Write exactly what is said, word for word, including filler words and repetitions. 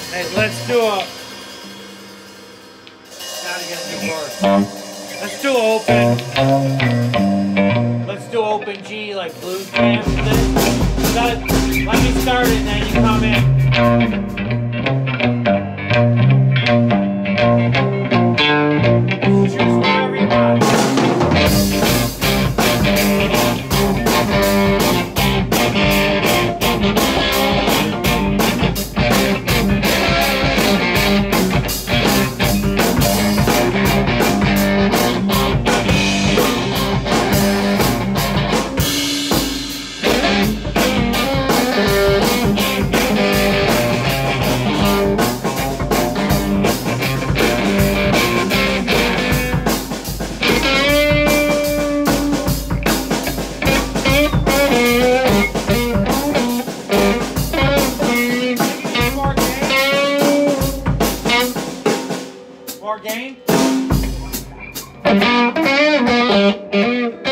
Hey, let's do a. Gotta get a new word. Let's do open. Let's do open G like blues jam. Let me start it and then you come in. Choose whatever you want. More game?